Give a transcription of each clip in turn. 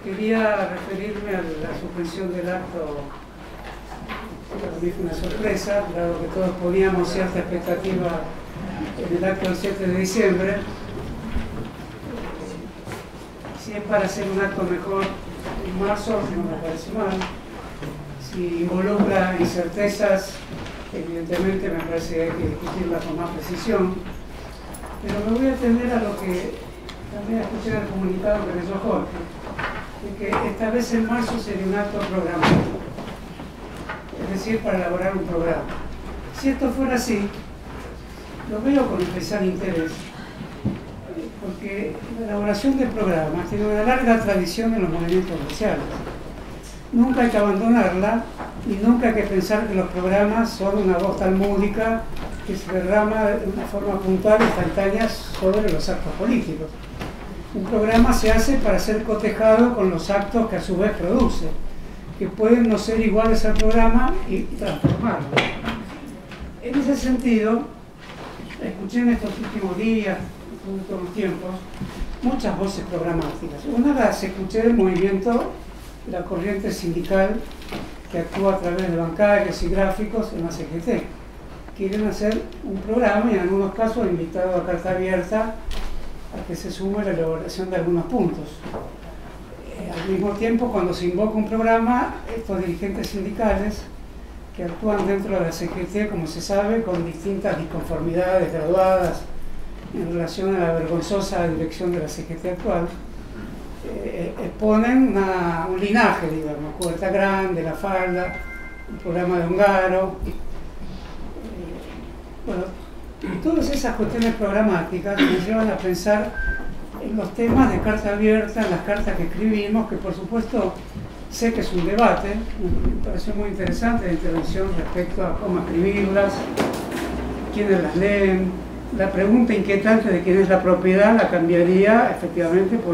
quería referirme a la suspensión del acto. Para mí fue una sorpresa, dado que todos poníamos cierta expectativa en el acto del 7 de diciembre. Si es para hacer un acto mejor en marzo, no me parece mal. Si involucra incertezas, evidentemente me parece que hay que discutirla con más precisión. Pero me voy a atender a lo que también escuché en el comunicado que leyó Jorge, de que esta vez en marzo sería un acto programático, es decir, para elaborar un programa. Si esto fuera así, lo veo con especial interés, porque la elaboración de programas tiene una larga tradición en los movimientos sociales. Nunca hay que abandonarla y nunca hay que pensar que los programas son una voz talmúdica que se derrama de una forma puntual, instantánea, sobre los actos políticos. Un programa se hace para ser cotejado con los actos que a su vez produce, que pueden no ser iguales al programa y transformarlo. En ese sentido, escuché en estos últimos días, en los últimos tiempos, muchas voces programáticas. Una las escuché del movimiento, la corriente sindical que actúa a través de bancarios y gráficos en la CGT. Quieren hacer un programa y en algunos casos han invitado a carta abierta a que se sume la elaboración de algunos puntos. Al mismo tiempo, cuando se invoca un programa, estos dirigentes sindicales que actúan dentro de la CGT, como se sabe, con distintas disconformidades graduadas en relación a la vergonzosa dirección de la CGT actual, exponen un linaje, digamos, Puerta Grande, La Falda, el programa de Ongaro. Bueno, todas esas cuestiones programáticas nos llevan a pensar en los temas de carta abierta, en las cartas que escribimos, que por supuesto sé que es un debate, me pareció muy interesante la intervención respecto a cómo escribirlas, quiénes las leen. La pregunta inquietante de quién es la propiedad la cambiaría efectivamente por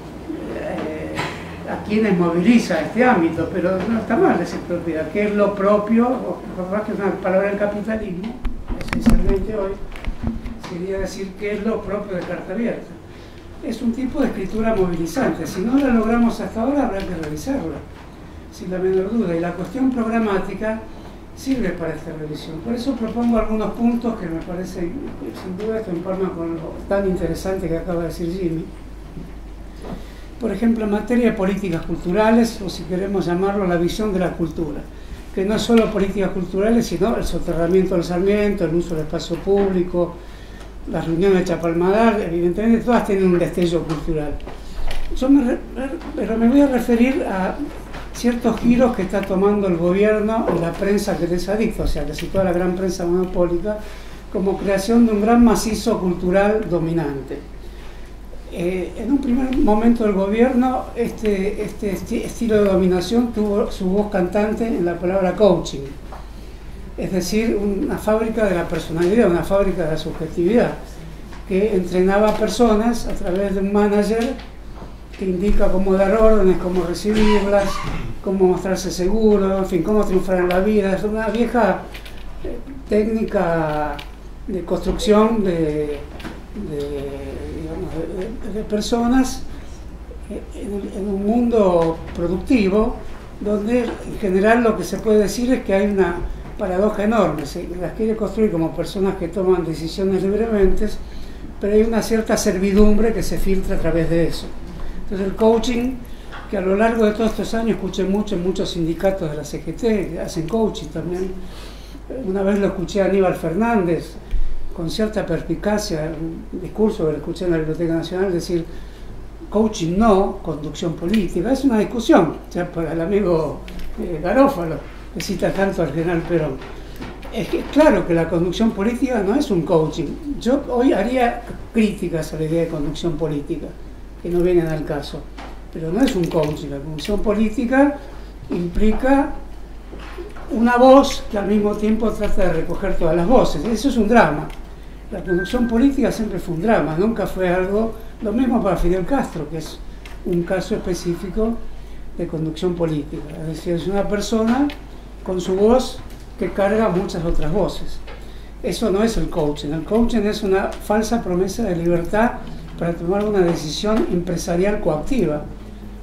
a quienes moviliza este ámbito, pero no está mal decir propiedad. ¿Qué es lo propio? O capaz que es una palabra del capitalismo, esencialmente hoy, sería decir qué es lo propio de carta abierta. Es un tipo de escritura movilizante. Si no la logramos hasta ahora, habrá que revisarla, sin la menor duda. Y la cuestión programática sirve para esta revisión. Por eso propongo algunos puntos que me parecen, sin duda, esto empalma con lo tan interesante que acaba de decir Jimmy. Por ejemplo, en materia de políticas culturales, o si queremos llamarlo, la visión de la cultura, que no es solo políticas culturales, sino el soterramiento del Sarmiento, el uso del espacio público, las reuniones de Chapalmadal, evidentemente todas tienen un destello cultural. Pero me voy a referir a ciertos giros que está tomando el gobierno en la prensa que les adicta, o sea, casi toda la gran prensa monopólica, como creación de un gran macizo cultural dominante. En un primer momento del gobierno, este estilo de dominación tuvo su voz cantante en la palabra coaching, es decir, una fábrica de la personalidad, una fábrica de la subjetividad, que entrenaba a personas a través de un manager que indica cómo dar órdenes, cómo recibirlas, cómo mostrarse seguro, en fin, cómo triunfar en la vida. Es una vieja técnica de construcción de personas en un mundo productivo, donde en general lo que se puede decir es que hay una paradoja enorme. Se las quiere construir como personas que toman decisiones libremente, pero hay una cierta servidumbre que se filtra a través de eso. Entonces el coaching, que a lo largo de todos estos años escuché mucho en muchos sindicatos de la CGT, que hacen coaching también. Una vez lo escuché a Aníbal Fernández, con cierta perspicacia, un discurso que lo escuché en la Biblioteca Nacional, decir coaching no, conducción política. Es una discusión, ya para el amigo Garófalo, que cita tanto al general Perón. Es que claro que la conducción política no es un coaching. Yo hoy haría críticas a la idea de conducción política, que no vienen al caso, pero no es un coaching. La conducción política implica una voz que al mismo tiempo trata de recoger todas las voces. Eso es un drama. La conducción política siempre fue un drama, nunca fue algo... Lo mismo para Fidel Castro, que es un caso específico de conducción política. Es decir, es una persona con su voz que carga muchas otras voces. Eso no es el coaching. El coaching es una falsa promesa de libertad para tomar una decisión empresarial coactiva.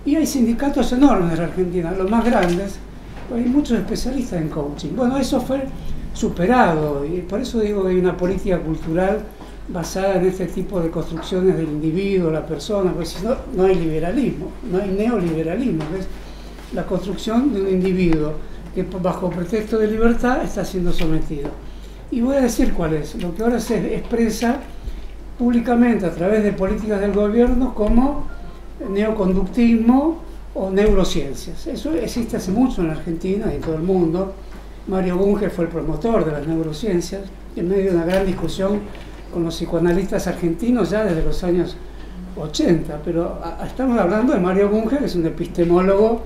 Y hay sindicatos enormes en la Argentina, los más grandes, hay muchos especialistas en coaching. Bueno, eso fue superado y por eso digo que hay una política cultural basada en este tipo de construcciones del individuo, la persona, porque si no, no hay liberalismo, no hay neoliberalismo, que es la construcción de un individuo que bajo pretexto de libertad está siendo sometido. Y voy a decir cuál es. Lo que ahora se expresa públicamente a través de políticas del gobierno como neoconductismo o neurociencias. Eso existe hace mucho en la Argentina y en todo el mundo. Mario Bunge fue el promotor de las neurociencias en medio de una gran discusión con los psicoanalistas argentinos ya desde los años 80, pero estamos hablando de Mario Bunge, que es un epistemólogo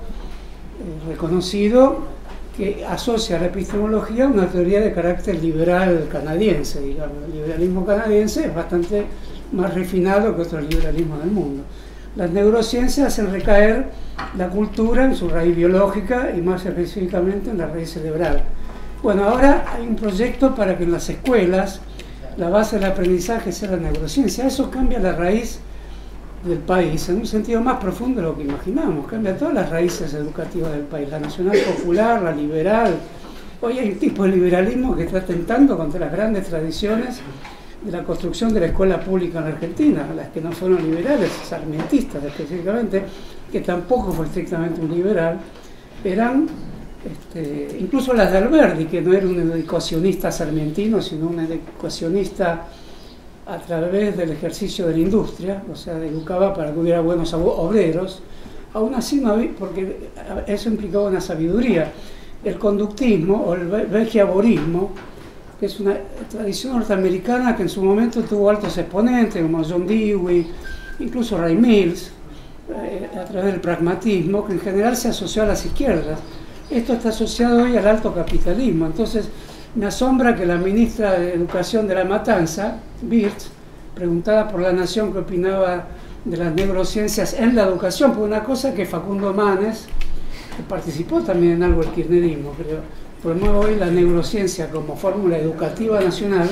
reconocido, que asocia a la epistemología a una teoría de carácter liberal canadiense, digamos. El liberalismo canadiense es bastante más refinado que otros liberalismos del mundo. Las neurociencias hacen recaer la cultura en su raíz biológica y más específicamente en la raíz cerebral. Bueno, ahora hay un proyecto para que en las escuelas la base del aprendizaje sea la neurociencia. Eso cambia la raíz del país en un sentido más profundo de lo que imaginamos. Cambia todas las raíces educativas del país, la nacional popular, la liberal. Hoy hay un tipo de liberalismo que está atentando contra las grandes tradiciones de la construcción de la escuela pública en la Argentina, las que no fueron liberales, sarmientistas específicamente, que tampoco fue estrictamente un liberal, eran incluso las de Alberdi, que no era un educacionista sarmientino, sino un educacionista a través del ejercicio de la industria, o sea, educaba para que hubiera buenos obreros. Aún así no había, porque eso implicaba una sabiduría. El conductismo o el behaviorismo, que es una tradición norteamericana que en su momento tuvo altos exponentes como John Dewey, incluso Ray Mills, a través del pragmatismo, que en general se asoció a las izquierdas. Esto está asociado hoy al alto capitalismo. Entonces, me asombra que la ministra de Educación de La Matanza, Birtz, preguntada por La Nación qué opinaba de las neurociencias en la educación, por una cosa que Facundo Manes, que participó también en algo del kirchnerismo, pero promueve hoy la neurociencia como fórmula educativa nacional,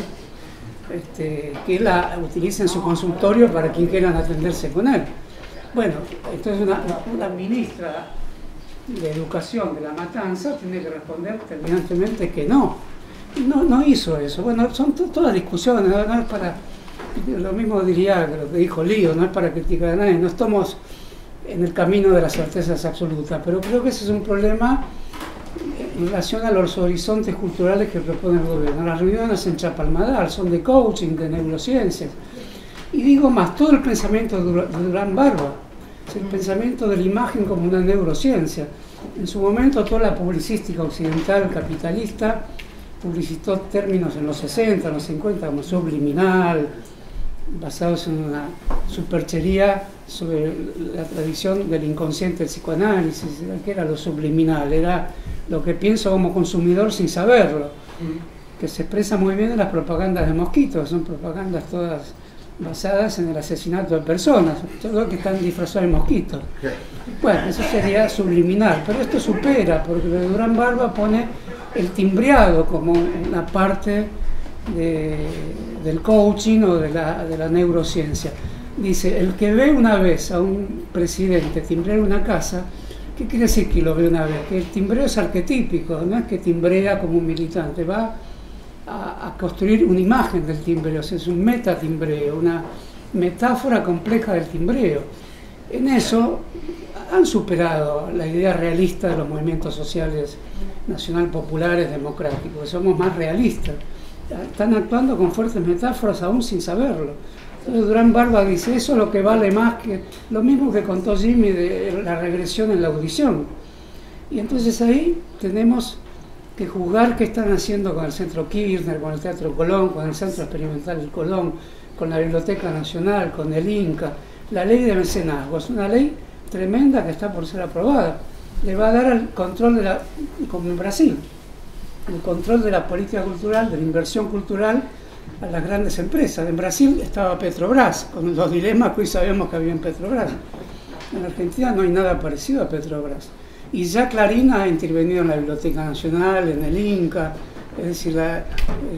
que la utiliza en su consultorio para quien quieran atenderse con él. Bueno, entonces una ministra de Educación de La Matanza tiene que responder terminantemente que no hizo eso. Bueno, son todas discusiones, no es para, lo mismo diría lo que dijo Lío, no es para criticar a nadie, no estamos en el camino de las certezas absolutas, pero creo que ese es un problema en relación a los horizontes culturales que propone el gobierno. Las reuniones en Chapalmadal son de coaching, de neurociencias, y digo más, todo el pensamiento de Durán Barba, es el pensamiento de la imagen como una neurociencia. En su momento toda la publicística occidental capitalista publicitó términos en los 60, en los 50 como subliminal, basados en una superchería sobre la tradición del inconsciente del psicoanálisis, que era lo subliminal, era lo que pienso como consumidor sin saberlo, que se expresa muy bien en las propagandas de mosquitos, son propagandas todas basadas en el asesinato de personas, todo que están disfrazados de mosquitos. Bueno, eso sería subliminal, pero esto supera, porque Durán Barba pone el timbreado como una parte del coaching o de la neurociencia. Dice, el que ve una vez a un presidente timbrear una casa, ¿qué quiere decir que lo ve una vez? Que el timbreo es arquetípico, no es que timbrea como un militante, va a construir una imagen del timbreo, o sea, es un metatimbreo, una metáfora compleja del timbreo. En eso han superado la idea realista de los movimientos sociales nacional populares democráticos, somos más realistas, están actuando con fuertes metáforas aún sin saberlo. Entonces Durán Barba dice, eso es lo que vale más que lo mismo que contó Jimmy de la regresión en la audición. Y entonces ahí tenemos que juzgar qué están haciendo con el Centro Kirchner, con el Teatro Colón, con el Centro Experimental del Colón, con la Biblioteca Nacional, con el Inca. La ley de mecenazgo es una ley tremenda que está por ser aprobada. Le va a dar el control como en Brasil, el control de la política cultural, de la inversión cultural a las grandes empresas. En Brasil estaba Petrobras, con los dilemas que hoy sabemos que había en Petrobras. En Argentina no hay nada parecido a Petrobras. Y ya Clarín ha intervenido en la Biblioteca Nacional, en el Inca, es decir,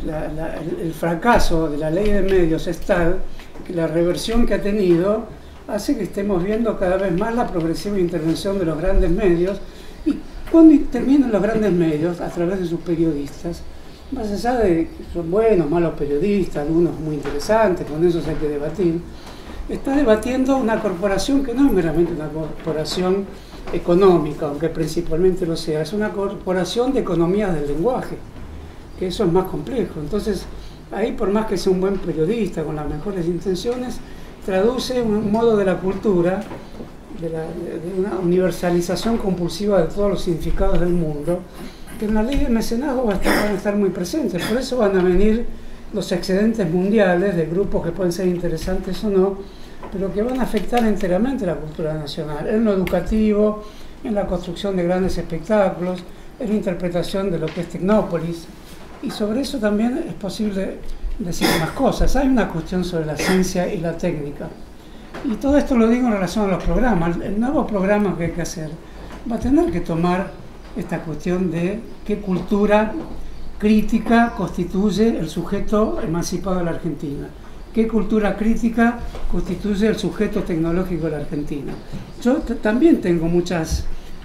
el fracaso de la ley de medios es tal que la reversión que ha tenido hace que estemos viendo cada vez más la progresiva intervención de los grandes medios. Y cuando intervienen los grandes medios, a través de sus periodistas, más allá de que son buenos, malos periodistas, algunos muy interesantes, con eso hay que debatir, está debatiendo una corporación que no es meramente una corporación económica, aunque principalmente lo sea, es una corporación de economías del lenguaje, que eso es más complejo. Entonces, ahí, por más que sea un buen periodista con las mejores intenciones, traduce un modo de la cultura, de una universalización compulsiva de todos los significados del mundo, que en la ley de mecenazgo van a estar muy presentes. Por eso van a venir los excedentes mundiales de grupos que pueden ser interesantes o no, pero que van a afectar enteramente la cultura nacional, en lo educativo, en la construcción de grandes espectáculos, en la interpretación de lo que es Tecnópolis. Y sobre eso también es posible decir más cosas. Hay una cuestión sobre la ciencia y la técnica. Y todo esto lo digo en relación a los programas. El nuevo programa que hay que hacer va a tener que tomar esta cuestión de qué cultura crítica constituye el sujeto emancipado de la Argentina. ¿Qué cultura crítica constituye el sujeto tecnológico de la Argentina? Yo también tengo muchos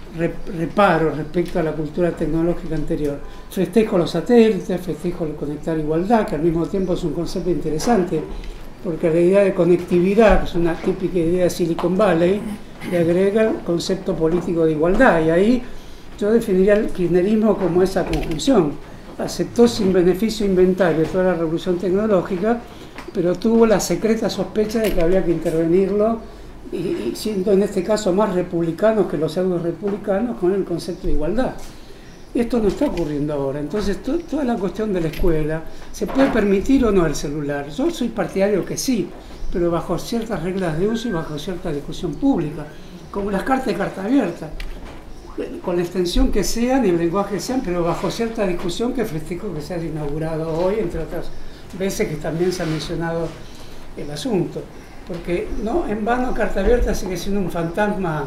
reparos respecto a la cultura tecnológica anterior. Festejo los satélites, festejo el conectar igualdad, que al mismo tiempo es un concepto interesante, porque la idea de conectividad, que es una típica idea de Silicon Valley, le agrega el concepto político de igualdad, y ahí yo definiría el kirchnerismo como esa conjunción. Aceptó sin beneficio inventario toda la revolución tecnológica, pero tuvo la secreta sospecha de que había que intervenirlo, y siendo en este caso más republicanos que los pseudo republicanos, con el concepto de igualdad. Esto no está ocurriendo ahora. Entonces, toda la cuestión de la escuela, ¿se puede permitir o no el celular? Yo soy partidario que sí, pero bajo ciertas reglas de uso y bajo cierta discusión pública, como las cartas de carta abierta, con la extensión que sean y el lenguaje que sean, pero bajo cierta discusión, que festejo que se haya inaugurado hoy, entre otras veces que también se ha mencionado el asunto. Porque no en vano carta abierta sigue siendo un fantasma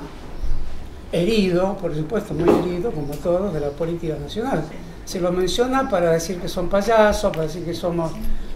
herido, por supuesto muy herido, como todos, de la política nacional. Se lo menciona para decir que son payasos, para decir que somos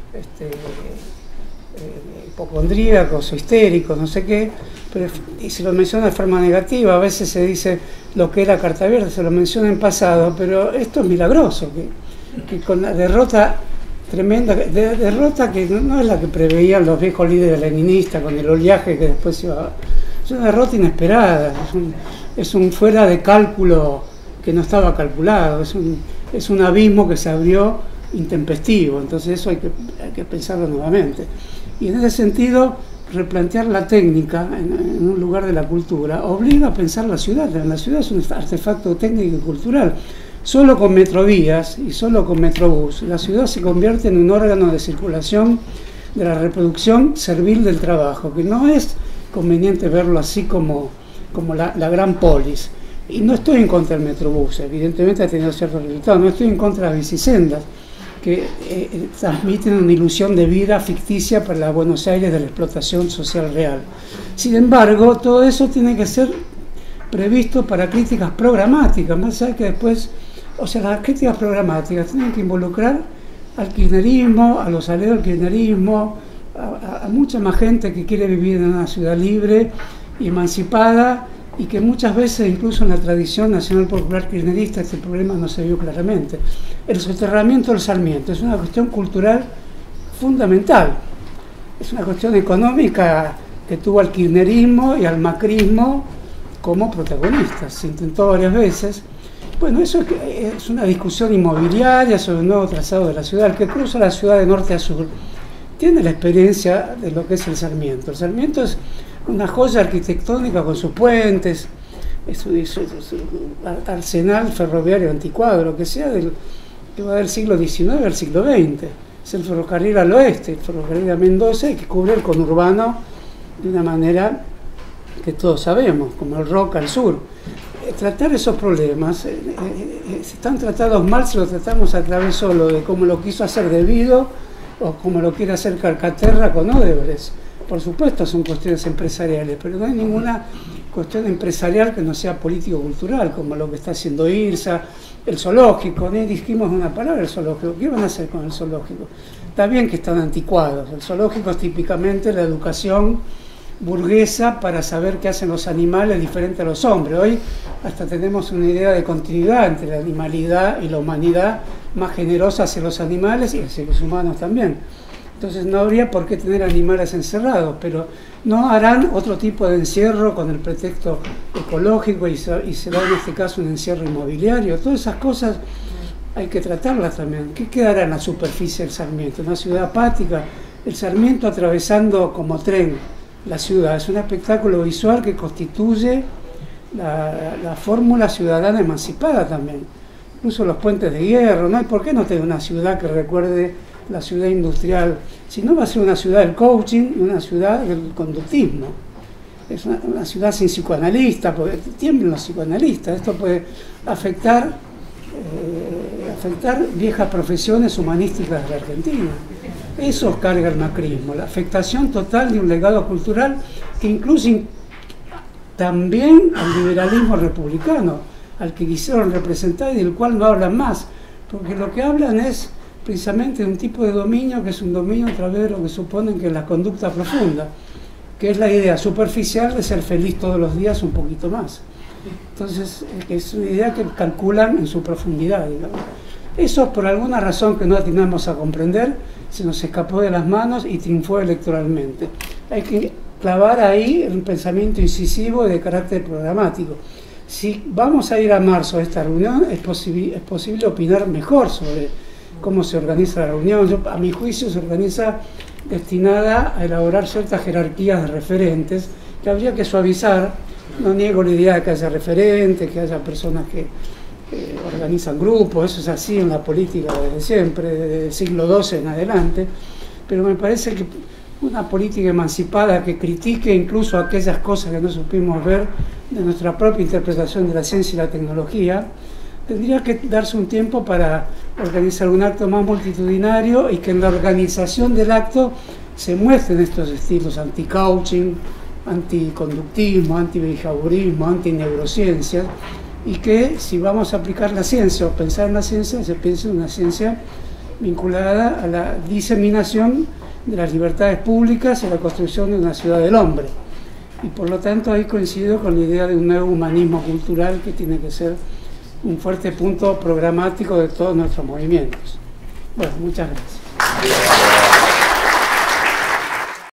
hipocondríacos o histéricos, no sé qué, pero, y se lo menciona de forma negativa. A veces se dice lo que era carta abierta, se lo menciona en pasado, pero esto es milagroso, que con la derrota tremenda, derrota que no es la que preveían los viejos líderes leninistas con el oleaje que después iba. Es una derrota inesperada, es un fuera de cálculo que no estaba calculado, es un abismo que se abrió intempestivo. Entonces eso hay que pensarlo nuevamente. Y en ese sentido, replantear la técnica en un lugar de la cultura obliga a pensar la ciudad. La ciudad es un artefacto técnico y cultural. Solo con metrovías y solo con metrobús, la ciudad se convierte en un órgano de circulación de la reproducción servil del trabajo, que no es conveniente verlo así como la gran polis. Y no estoy en contra del metrobús, evidentemente ha tenido ciertos resultados, no estoy en contra de las bicisendas, que transmiten una ilusión de vida ficticia para la Buenos Aires de la explotación social real. Sin embargo, todo eso tiene que ser previsto para críticas programáticas, más allá que después, o sea, las críticas programáticas tienen que involucrar al kirchnerismo, a los aliados del kirchnerismo, a mucha más gente que quiere vivir en una ciudad libre y emancipada, y que muchas veces, incluso en la tradición nacional popular kirchnerista, este problema no se vio claramente. El soterramiento del Sarmiento es una cuestión cultural fundamental, es una cuestión económica que tuvo al kirchnerismo y al macrismo como protagonistas. Se intentó varias veces. Bueno, eso es una discusión inmobiliaria sobre el nuevo trazado de la ciudad. El que cruza la ciudad de norte a sur tiene la experiencia de lo que es el Sarmiento. El Sarmiento es una joya arquitectónica con sus puentes, es un arsenal ferroviario anticuado, lo que sea, que va del siglo XIX al siglo XX. Es el ferrocarril al oeste, el ferrocarril a Mendoza, y que cubre el conurbano de una manera que todos sabemos, como el rock al sur. Tratar esos problemas, están tratados mal si lo tratamos a través solo de cómo lo quiso hacer Debido o como lo quiere hacer Calcaterra con Odebrecht. Por supuesto son cuestiones empresariales, pero no hay ninguna cuestión empresarial que no sea político-cultural, como lo que está haciendo IRSA, el zoológico. Ni dijimos una palabra del zoológico. ¿Qué van a hacer con el zoológico? Está bien que están anticuados. El zoológico es típicamente la educación burguesa para saber qué hacen los animales diferente a los hombres. Hoy hasta tenemos una idea de continuidad entre la animalidad y la humanidad, más generosa hacia los animales y hacia los humanos también. Entonces no habría por qué tener animales encerrados, pero no harán otro tipo de encierro con el pretexto ecológico y será en este caso un encierro inmobiliario. Todas esas cosas hay que tratarlas también. ¿Qué quedará en la superficie del Sarmiento? Una ciudad apática. El Sarmiento atravesando como tren la ciudad es un espectáculo visual que constituye la fórmula ciudadana emancipada también. Incluso los puentes de hierro, ¿no? ¿Y por qué no tener una ciudad que recuerde la ciudad industrial? Si no, va a ser una ciudad del coaching y una ciudad del conductismo. Es una ciudad sin psicoanalista, porque tiemblan los psicoanalistas. Esto puede afectar viejas profesiones humanísticas de la Argentina. Eso carga el macrismo, la afectación total de un legado cultural que incluye también al liberalismo republicano, al que quisieron representar y del cual no hablan más, porque lo que hablan es precisamente de un tipo de dominio que es un dominio a través de lo que suponen que es la conducta profunda, que es la idea superficial de ser feliz todos los días un poquito más. Entonces, es una idea que calculan en su profundidad, digamos. Eso, por alguna razón que no atinamos a comprender, se nos escapó de las manos y triunfó electoralmente. Hay que clavar ahí un pensamiento incisivo de carácter programático. Si vamos a ir a marzo a esta reunión, es posible opinar mejor sobre cómo se organiza la reunión. A mi juicio se organiza destinada a elaborar ciertas jerarquías de referentes que habría que suavizar. No niego la idea de que haya referentes, que haya personas que organizan grupos, eso es así en la política desde siempre, desde el siglo XII en adelante, pero me parece que una política emancipada que critique incluso aquellas cosas que no supimos ver de nuestra propia interpretación de la ciencia y la tecnología, tendría que darse un tiempo para organizar un acto más multitudinario y que en la organización del acto se muestren estos estilos anti-coaching, anticonductismo, anti-behaviorismo, anti-neurociencias, y que si vamos a aplicar la ciencia o pensar en la ciencia, se piense en una ciencia vinculada a la diseminación de las libertades públicas y a la construcción de una ciudad del hombre. Y por lo tanto ahí coincido con la idea de un nuevo humanismo cultural que tiene que ser un fuerte punto programático de todos nuestros movimientos. Bueno, muchas gracias.